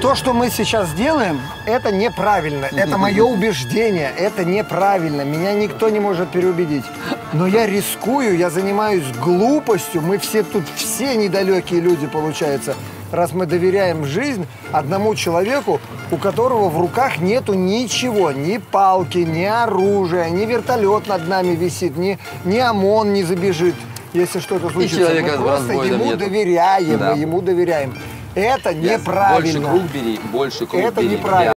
То, что мы сейчас делаем, это неправильно. Это мое убеждение. Это неправильно. Меня никто не может переубедить. Но я рискую, я занимаюсь глупостью. Мы все тут, все недалекие люди, получается. Раз мы доверяем жизнь одному человеку, у которого в руках нету ничего. Ни палки, ни оружия, ни вертолет над нами висит, ни ОМОН не забежит, если что-то случится. Мы просто ему доверяем, мы ему доверяем. Это неправильно. Больше круг бери, больше круг бери. Это неправильно.